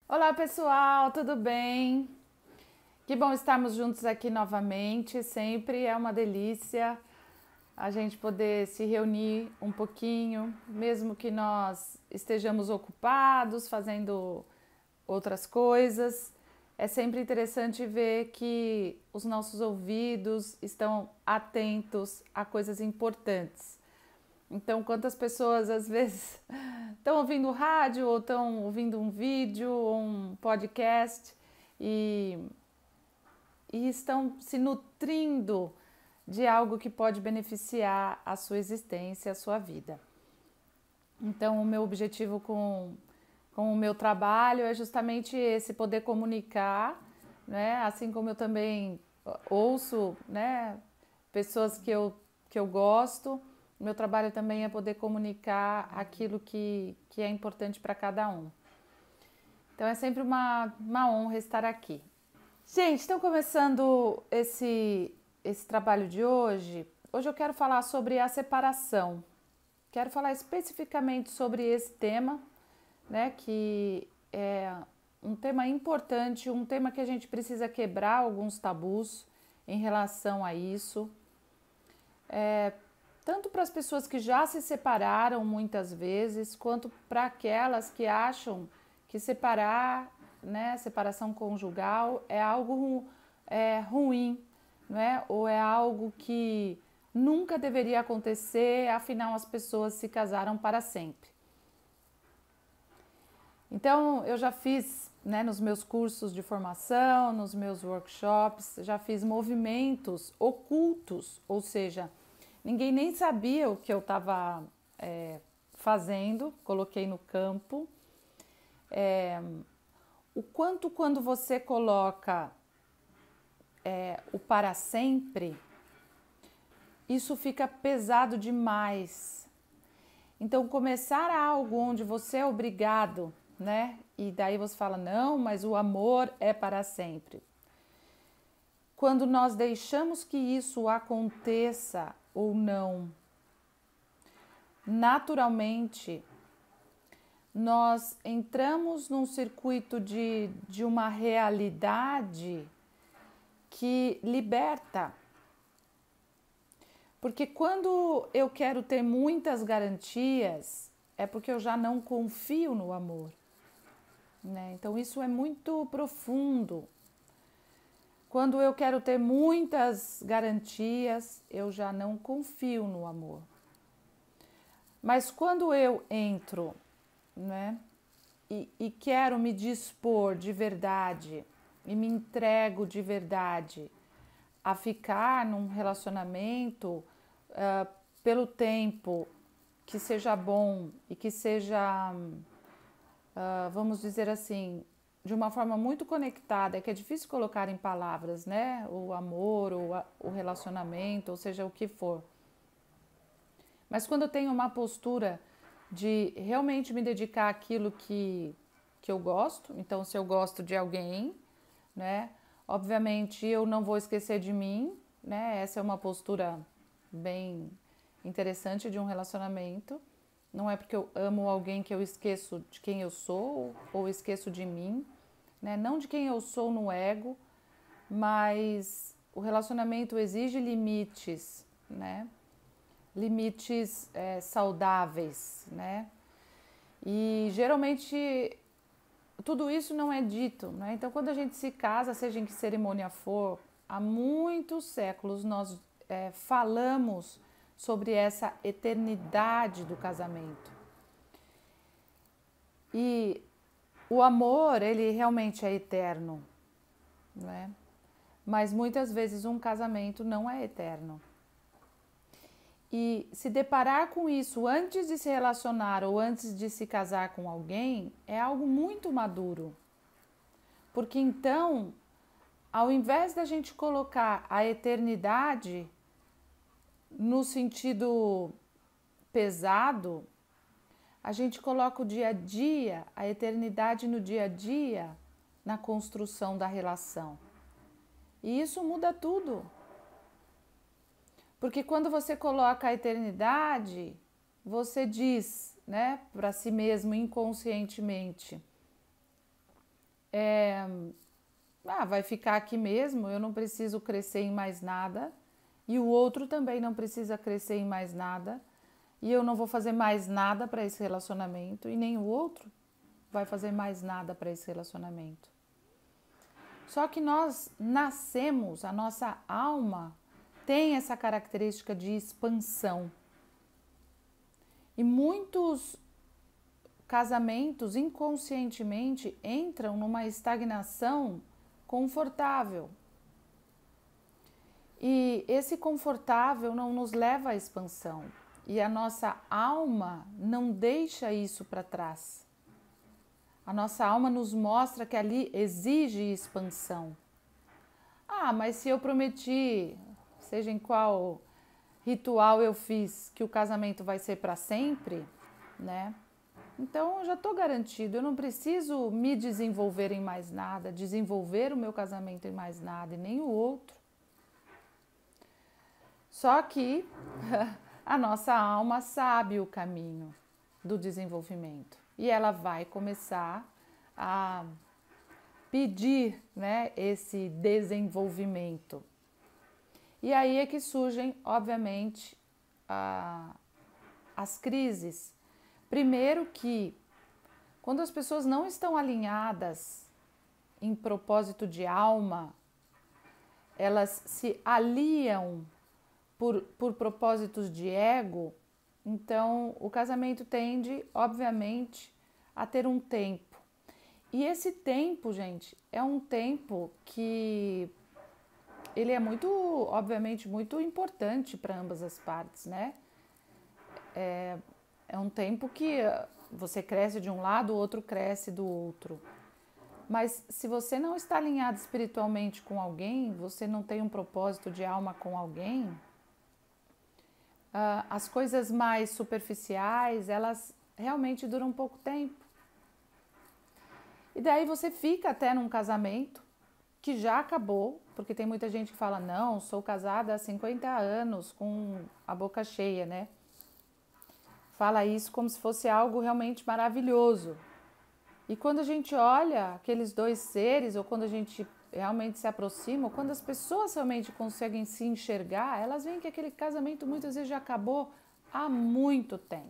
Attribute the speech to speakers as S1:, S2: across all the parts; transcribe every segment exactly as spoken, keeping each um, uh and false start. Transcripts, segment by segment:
S1: Olá pessoal, tudo bem? Que bom estarmos juntos aqui novamente. Sempre é uma delícia a gente poder se reunir um pouquinho, mesmo que nós estejamos ocupados fazendo outras coisas. É sempre interessante ver que os nossos ouvidos estão atentos a coisas importantes. Então, quantas pessoas às vezes estão ouvindo rádio ou estão ouvindo um vídeo ou um podcast e, e estão se nutrindo de algo que pode beneficiar a sua existência, a sua vida. Então, o meu objetivo com, com o meu trabalho é justamente esse, poder comunicar, né? Assim como eu também ouço, né, pessoas que eu, que eu gosto. O meu trabalho também é poder comunicar aquilo que, que é importante para cada um. Então é sempre uma, uma honra estar aqui. Gente, estão começando esse, esse trabalho de hoje. Hoje eu quero falar sobre a separação. Quero falar especificamente sobre esse tema, né, que é um tema importante, um tema que a gente precisa quebrar alguns tabus em relação a isso. É, tanto para as pessoas que já se separaram muitas vezes, quanto para aquelas que acham que separar, né, separação conjugal é algo é, ruim, não é? Ou é algo que nunca deveria acontecer, afinal as pessoas se casaram para sempre. Então eu já fiz, né, nos meus cursos de formação, nos meus workshops, já fiz movimentos ocultos, ou seja, ninguém nem sabia o que eu estava é, fazendo, coloquei no campo. É, o quanto quando você coloca é, o para sempre, isso fica pesado demais. Então começar algo onde você é obrigado, né? E daí você fala, não, mas o amor é para sempre. Quando nós deixamos que isso aconteça ou não, naturalmente, nós entramos num circuito de, de uma realidade que liberta. Porque quando eu quero ter muitas garantias, é porque eu já não confio no amor, né? Então isso é muito profundo. Quando eu quero ter muitas garantias, eu já não confio no amor. Mas quando eu entro, né, e, e quero me dispor de verdade e me entrego de verdade a ficar num relacionamento uh, pelo tempo que seja bom e que seja, uh, vamos dizer assim, de uma forma muito conectada, que é difícil colocar em palavras, né? O amor, o, o relacionamento, ou seja, o que for. Mas quando eu tenho uma postura de realmente me dedicar àquilo que, que eu gosto, então se eu gosto de alguém, né? Obviamente eu não vou esquecer de mim, né? Essa é uma postura bem interessante de um relacionamento. Não é porque eu amo alguém que eu esqueço de quem eu sou ou esqueço de mim, né? Não de quem eu sou no ego, mas o relacionamento exige limites, né? Limites é, saudáveis, né? E geralmente tudo isso não é dito, né? Então, quando a gente se casa, seja em que cerimônia for, há muitos séculos nós é, falamos sobre essa eternidade do casamento. E o amor, ele realmente é eterno, né? Mas muitas vezes um casamento não é eterno. E se deparar com isso antes de se relacionar ou antes de se casar com alguém é algo muito maduro. Porque então, ao invés da gente colocar a eternidade no sentido pesado, a gente coloca o dia a dia, a eternidade no dia a dia, na construção da relação. E isso muda tudo. Porque quando você coloca a eternidade, você diz, né, para si mesmo inconscientemente: é, ah, vai ficar aqui mesmo, eu não preciso crescer em mais nada, e o outro também não precisa crescer em mais nada, e eu não vou fazer mais nada para esse relacionamento, e nem o outro vai fazer mais nada para esse relacionamento. Só que nós nascemos, a nossa alma tem essa característica de expansão. E muitos casamentos inconscientemente entram numa estagnação confortável. E esse confortável não nos leva à expansão. E a nossa alma não deixa isso para trás. A nossa alma nos mostra que ali exige expansão. Ah, mas se eu prometi, seja em qual ritual eu fiz, que o casamento vai ser para sempre, né? Então eu já estou garantido, eu não preciso me desenvolver em mais nada, desenvolver o meu casamento em mais nada e nem o outro. Só que a nossa alma sabe o caminho do desenvolvimento e ela vai começar a pedir, né, esse desenvolvimento. E aí é que surgem, obviamente, a, as crises. Primeiro que, quando as pessoas não estão alinhadas em propósito de alma, elas se aliam por, por propósitos de ego, então o casamento tende, obviamente, a ter um tempo. E esse tempo, gente, é um tempo que ele é muito, obviamente, muito importante para ambas as partes, né? É, é um tempo que você cresce de um lado, o outro cresce do outro. Mas se você não está alinhado espiritualmente com alguém, você não tem um propósito de alma com alguém, as coisas mais superficiais, elas realmente duram pouco tempo. E daí você fica até num casamento que já acabou, porque tem muita gente que fala, não, sou casada há cinquenta anos, com a boca cheia, né? Fala isso como se fosse algo realmente maravilhoso. E quando a gente olha aqueles dois seres, ou quando a gente realmente se aproxima, ou quando as pessoas realmente conseguem se enxergar, elas veem que aquele casamento muitas vezes já acabou há muito tempo.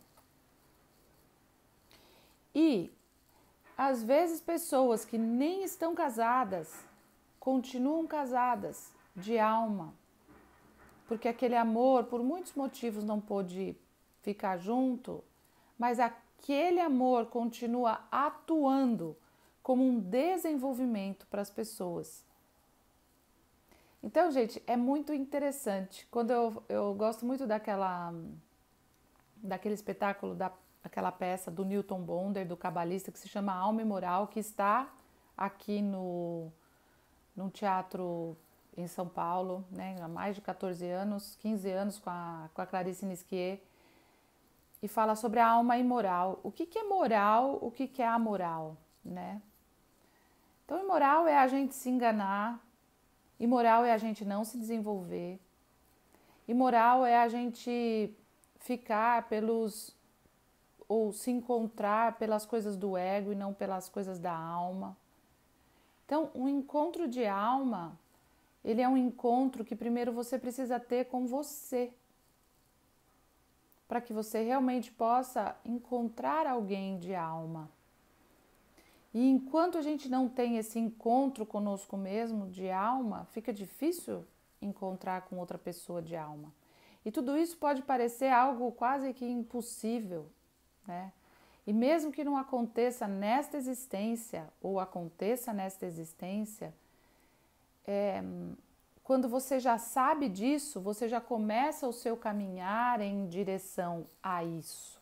S1: E, às vezes, pessoas que nem estão casadas, continuam casadas de alma, porque aquele amor, por muitos motivos, não pôde ficar junto, mas aquele amor continua atuando como um desenvolvimento para as pessoas. Então, gente, é muito interessante. Quando eu, eu gosto muito daquela, daquele espetáculo, da, daquela peça do Newton Bonder, do cabalista, que se chama Alma e Moral, que está aqui no, no teatro em São Paulo, né, há mais de quatorze anos, quinze anos com a, com a Clarice Nisquier, e fala sobre a alma imoral. O que, que é moral, o que, que é amoral, né? Então, imoral é a gente se enganar, imoral é a gente não se desenvolver, imoral é a gente ficar pelos, ou se encontrar pelas coisas do ego e não pelas coisas da alma. Então, um encontro de alma, ele é um encontro que primeiro você precisa ter com você, para que você realmente possa encontrar alguém de alma. E enquanto a gente não tem esse encontro conosco mesmo de alma, fica difícil encontrar com outra pessoa de alma. E tudo isso pode parecer algo quase que impossível, né? E mesmo que não aconteça nesta existência, ou aconteça nesta existência, é, quando você já sabe disso, você já começa o seu caminhar em direção a isso.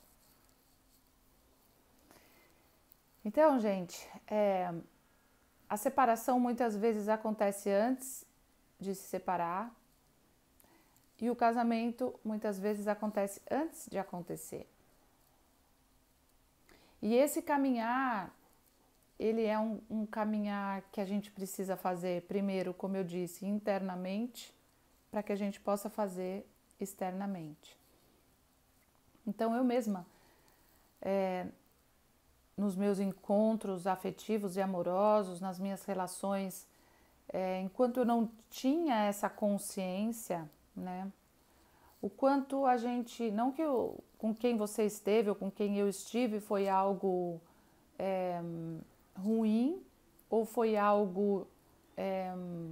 S1: Então, gente, é, a separação muitas vezes acontece antes de se separar e o casamento muitas vezes acontece antes de acontecer. E esse caminhar, ele é um, um caminhar que a gente precisa fazer primeiro, como eu disse, internamente, para que a gente possa fazer externamente. Então, eu mesma, é, nos meus encontros afetivos e amorosos, nas minhas relações, é, enquanto eu não tinha essa consciência, né? O quanto a gente, não que eu, com quem você esteve ou com quem eu estive foi algo é, ruim ou foi algo é,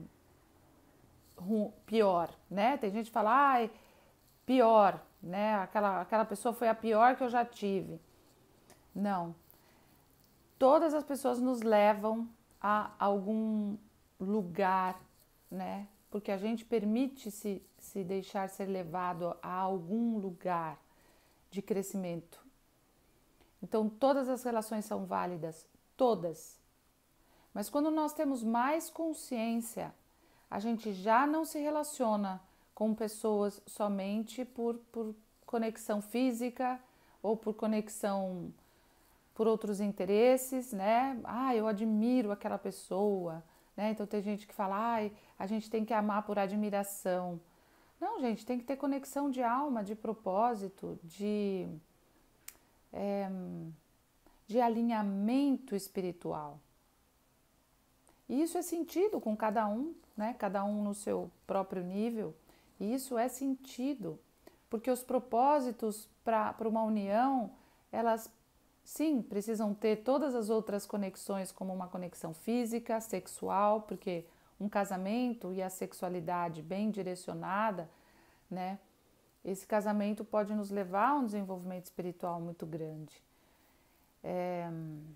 S1: ru, pior, né? Tem gente que fala, ai, pior, né? Aquela, aquela pessoa foi a pior que eu já tive. Não. Todas as pessoas nos levam a algum lugar, né? Porque a gente permite se, se deixar ser levado a algum lugar de crescimento. Então, todas as relações são válidas, todas. Mas quando nós temos mais consciência, a gente já não se relaciona com pessoas somente por, por conexão física ou por conexão por outros interesses, né? Ah, eu admiro aquela pessoa, né? Então tem gente que fala, ai, a gente tem que amar por admiração. Não, gente, tem que ter conexão de alma, de propósito, de, é, de alinhamento espiritual. E isso é sentido com cada um, né? Cada um no seu próprio nível. E isso é sentido, porque os propósitos para uma união, elas sim, precisam ter todas as outras conexões, como uma conexão física, sexual, porque um casamento e a sexualidade bem direcionada, né? Esse casamento pode nos levar a um desenvolvimento espiritual muito grande. É...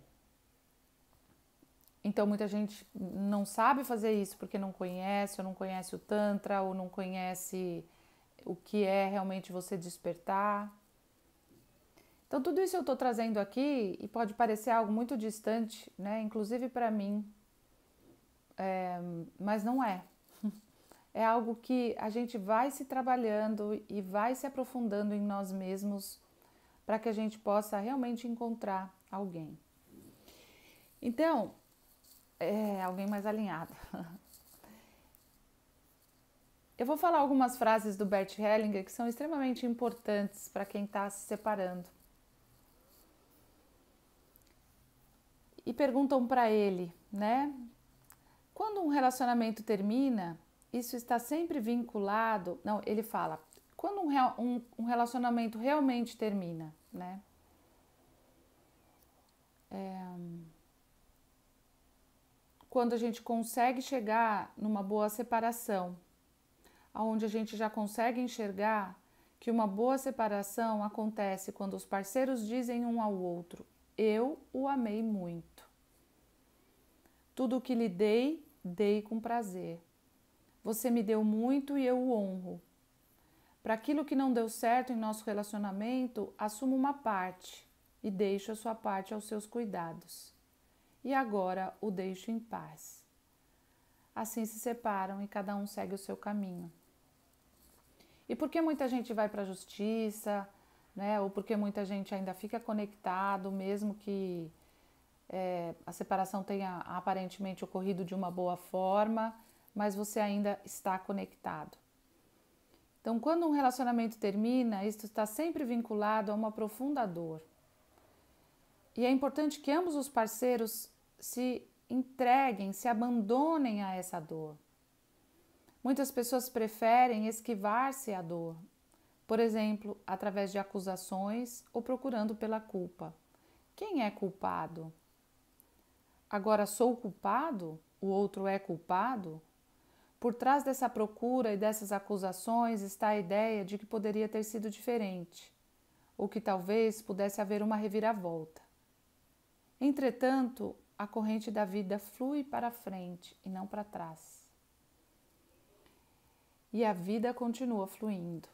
S1: Então, muita gente não sabe fazer isso porque não conhece, ou não conhece o Tantra, ou não conhece o que é realmente você despertar. Então, tudo isso eu estou trazendo aqui e pode parecer algo muito distante, né? Inclusive para mim, é, mas não é. É algo que a gente vai se trabalhando e vai se aprofundando em nós mesmos para que a gente possa realmente encontrar alguém. Então, é alguém mais alinhado. Eu vou falar algumas frases do Bert Hellinger que são extremamente importantes para quem está se separando. E perguntam para ele, né? Quando um relacionamento termina, isso está sempre vinculado... Não, ele fala, quando um, um, um relacionamento realmente termina, né? É, quando a gente consegue chegar numa boa separação, onde a gente já consegue enxergar que uma boa separação acontece quando os parceiros dizem um ao outro, eu o amei muito. Tudo o que lhe dei, dei com prazer. Você me deu muito e eu o honro. Para aquilo que não deu certo em nosso relacionamento, assumo uma parte e deixo a sua parte aos seus cuidados. E agora o deixo em paz. Assim se separam e cada um segue o seu caminho. E por que muita gente vai para a justiça, né? Ou porque muita gente ainda fica conectado, mesmo que é, a separação tenha aparentemente ocorrido de uma boa forma, mas você ainda está conectado. Então, quando um relacionamento termina, isso está sempre vinculado a uma profunda dor. E é importante que ambos os parceiros se entreguem, se abandonem a essa dor. Muitas pessoas preferem esquivar-se à dor, por exemplo, através de acusações ou procurando pela culpa. Quem é culpado? Agora sou culpado? O outro é culpado? Por trás dessa procura e dessas acusações está a ideia de que poderia ter sido diferente, ou que talvez pudesse haver uma reviravolta. Entretanto, a corrente da vida flui para frente e não para trás. E a vida continua fluindo.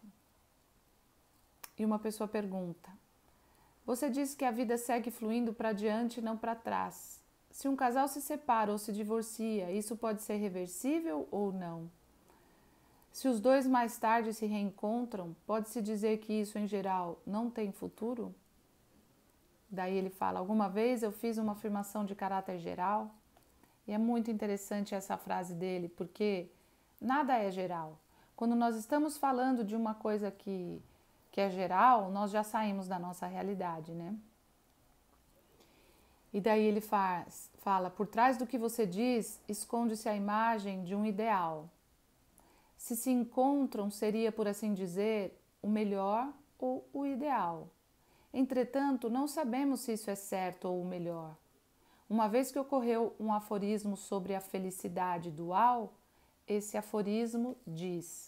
S1: E uma pessoa pergunta, você diz que a vida segue fluindo para diante e não para trás. Se um casal se separa ou se divorcia, isso pode ser reversível ou não? Se os dois mais tarde se reencontram, pode-se dizer que isso, em geral, não tem futuro? Daí ele fala, alguma vez eu fiz uma afirmação de caráter geral? E é muito interessante essa frase dele, porque nada é geral. Quando nós estamos falando de uma coisa que, que é geral, nós já saímos da nossa realidade, né? E daí ele faz, fala, por trás do que você diz, esconde-se a imagem de um ideal. Se se encontram, seria, por assim dizer, o melhor ou o ideal. Entretanto, não sabemos se isso é certo ou o melhor. Uma vez que ocorreu um aforismo sobre a felicidade dual, esse aforismo diz: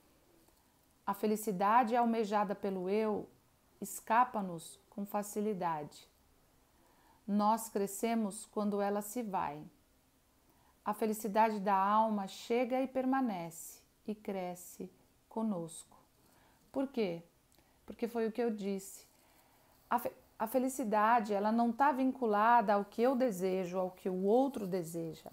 S1: a felicidade almejada pelo eu escapa-nos com facilidade. Nós crescemos quando ela se vai. A felicidade da alma chega e permanece e cresce conosco. Por quê? Porque foi o que eu disse. A, fe a felicidade, ela não está vinculada ao que eu desejo, ao que o outro deseja,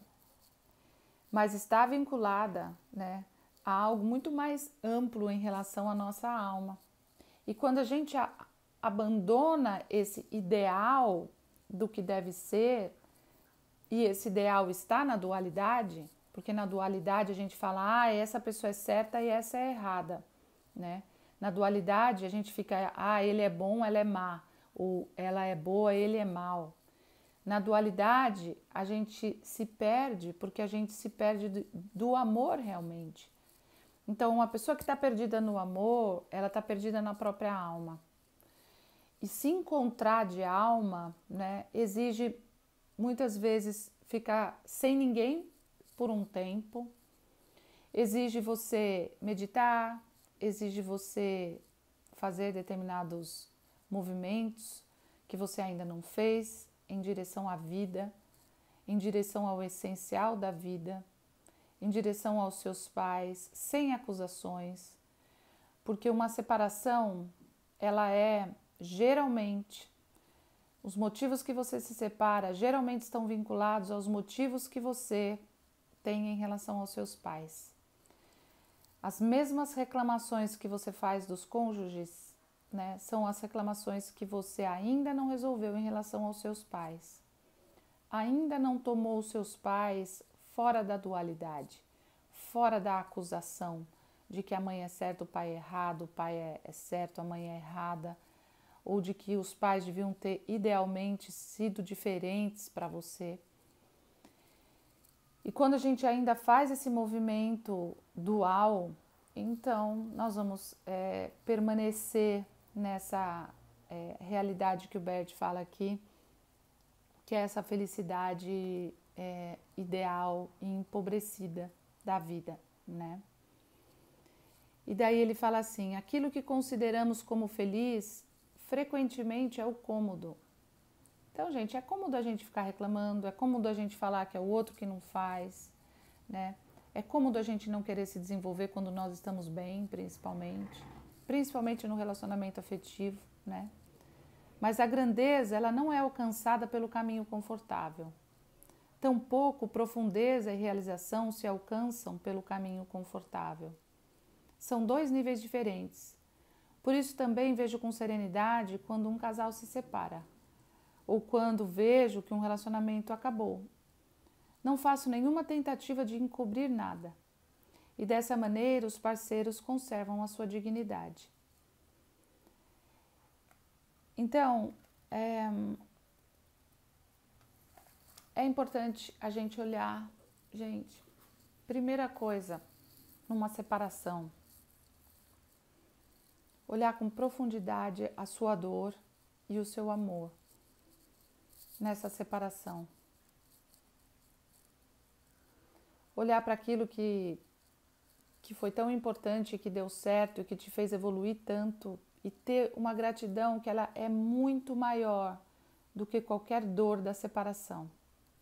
S1: mas está vinculada, né, a algo muito mais amplo em relação à nossa alma. E quando a gente a abandona esse ideal do que deve ser, e esse ideal está na dualidade, porque na dualidade a gente fala, ah, essa pessoa é certa e essa é errada, né? Na dualidade a gente fica, ah, ele é bom, ela é má, ou ela é boa, ele é mau. Na dualidade a gente se perde porque a gente se perde do, do amor realmente. Então uma pessoa que está perdida no amor, ela está perdida na própria alma. E se encontrar de alma, né, exige muitas vezes ficar sem ninguém por um tempo, exige você meditar, exige você fazer determinados movimentos que você ainda não fez em direção à vida, em direção ao essencial da vida, em direção aos seus pais, sem acusações, porque uma separação, ela é geralmente, os motivos que você se separa geralmente estão vinculados aos motivos que você tem em relação aos seus pais. As mesmas reclamações que você faz dos cônjuges, né, são as reclamações que você ainda não resolveu em relação aos seus pais. Ainda não tomou os seus pais fora da dualidade, fora da acusação de que a mãe é certa, o pai é errado, o pai é, é certo, a mãe é errada, ou de que os pais deviam ter idealmente sido diferentes para você. E quando a gente ainda faz esse movimento dual, então nós vamos é, permanecer nessa é, realidade que o Bert fala aqui, que é essa felicidade é, ideal e empobrecida da vida, né? E daí ele fala assim, aquilo que consideramos como feliz frequentemente é o cômodo. Então, gente, é cômodo a gente ficar reclamando, é cômodo a gente falar que é o outro que não faz, né? É cômodo a gente não querer se desenvolver quando nós estamos bem, principalmente, principalmente no relacionamento afetivo, né? Mas a grandeza, ela não é alcançada pelo caminho confortável. Tampouco profundeza e realização se alcançam pelo caminho confortável. São dois níveis diferentes. Por isso também vejo com serenidade quando um casal se separa, ou quando vejo que um relacionamento acabou. Não faço nenhuma tentativa de encobrir nada, e dessa maneira os parceiros conservam a sua dignidade. Então, é, é importante a gente olhar, gente, primeira coisa, numa separação, olhar com profundidade a sua dor e o seu amor nessa separação. Olhar para aquilo que, que foi tão importante, que deu certo, que te fez evoluir tanto e ter uma gratidão que ela é muito maior do que qualquer dor da separação.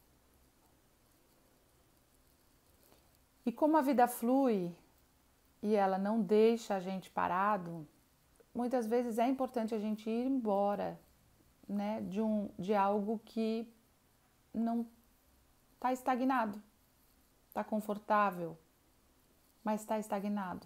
S1: E como a vida flui e ela não deixa a gente parado, muitas vezes é importante a gente ir embora, né, de, um, de algo que não está estagnado, está confortável, mas está estagnado.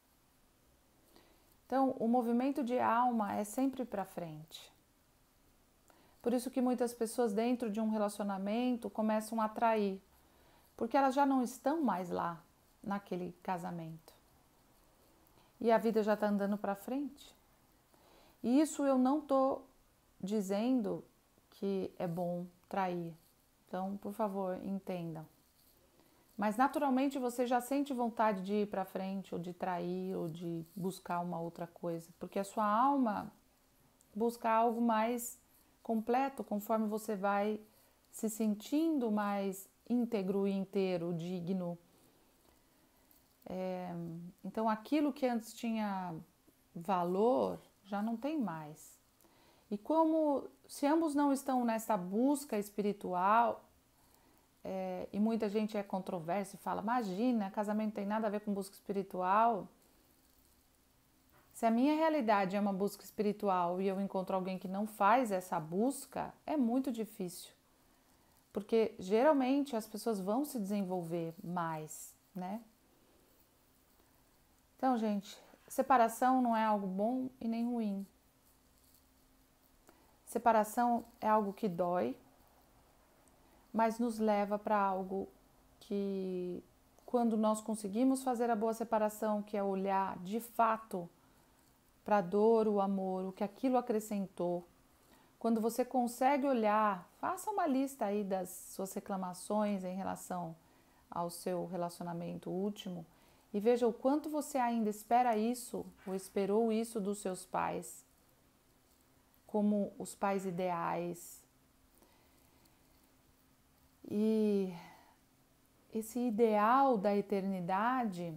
S1: Então, o movimento de alma é sempre para frente. Por isso que muitas pessoas dentro de um relacionamento começam a atrair, porque elas já não estão mais lá, naquele casamento. E a vida já está andando para frente. E isso eu não estou dizendo que é bom, trair. Então, por favor, entendam. Mas naturalmente você já sente vontade de ir para frente, ou de trair, ou de buscar uma outra coisa, porque a sua alma busca algo mais completo conforme você vai se sentindo mais íntegro e inteiro, digno. É, então aquilo que antes tinha valor já não tem mais. E como se ambos não estão nessa busca espiritual, é, e muita gente é controversa e fala, imagina, casamento não tem nada a ver com busca espiritual. Se a minha realidade é uma busca espiritual e eu encontro alguém que não faz essa busca, é muito difícil. Porque geralmente as pessoas vão se desenvolver mais, né? Então, gente, separação não é algo bom e nem ruim. Separação é algo que dói, mas nos leva para algo que, quando nós conseguimos fazer a boa separação, que é olhar de fato para a dor, o amor, o que aquilo acrescentou. Quando você consegue olhar, faça uma lista aí das suas reclamações em relação ao seu relacionamento último e veja o quanto você ainda espera isso ou esperou isso dos seus pais, como os pais ideais. E esse ideal da eternidade,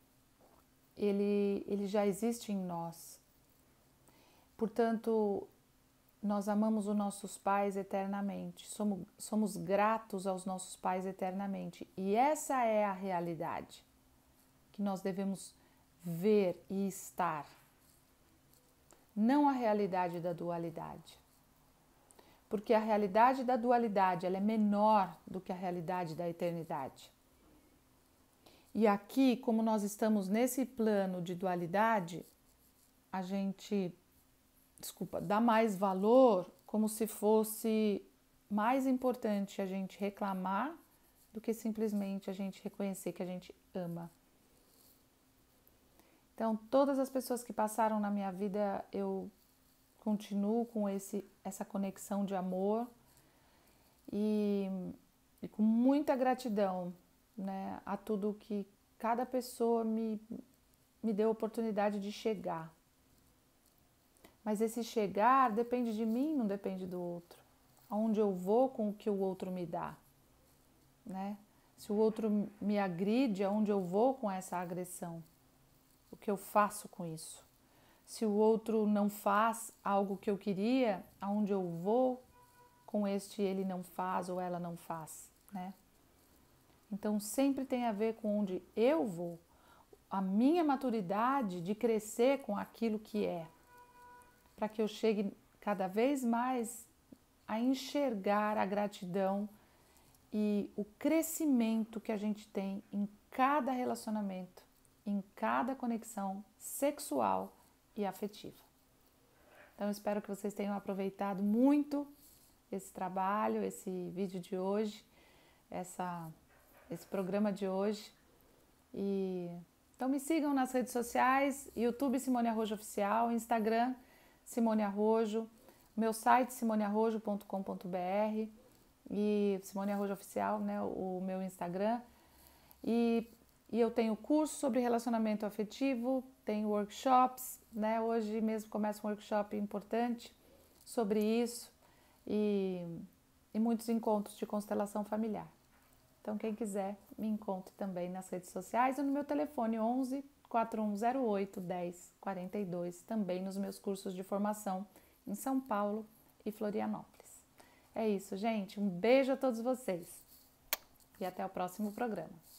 S1: ele, ele já existe em nós. Portanto, nós amamos os nossos pais eternamente, somos, somos gratos aos nossos pais eternamente. E essa é a realidade que nós devemos ver e estar. Não a realidade da dualidade. Porque a realidade da dualidade ela é menor do que a realidade da eternidade. E aqui, como nós estamos nesse plano de dualidade, a gente, desculpa, dá mais valor, como se fosse mais importante a gente reclamar do que simplesmente a gente reconhecer que a gente ama. Então, todas as pessoas que passaram na minha vida, eu continuo com esse, essa conexão de amor e, e com muita gratidão, né, a tudo que cada pessoa me, me deu a oportunidade de chegar. Mas esse chegar depende de mim, não depende do outro. Aonde eu vou com o que o outro me dá, né? Se o outro me agride, aonde eu vou com essa agressão? O que eu faço com isso? Se o outro não faz algo que eu queria, aonde eu vou com este ele não faz ou ela não faz, né? Então sempre tem a ver com onde eu vou, a minha maturidade de crescer com aquilo que é, para que eu chegue cada vez mais a enxergar a gratidão e o crescimento que a gente tem em cada relacionamento, em cada conexão sexual e afetiva. Então, eu espero que vocês tenham aproveitado muito esse trabalho, esse vídeo de hoje, essa, esse programa de hoje. E, então, me sigam nas redes sociais, YouTube Simone Arrojo Oficial, Instagram Simone Arrojo, meu site simone arrojo ponto com ponto b r e Simone Arrojo Oficial, né, o meu Instagram. E E eu tenho curso sobre relacionamento afetivo, tenho workshops, né? Hoje mesmo começa um workshop importante sobre isso e, e muitos encontros de constelação familiar. Então, quem quiser, me encontre também nas redes sociais ou no meu telefone onze, quatro um zero oito, dez, quarenta e dois, também nos meus cursos de formação em São Paulo e Florianópolis. É isso, gente. Um beijo a todos vocês e até o próximo programa.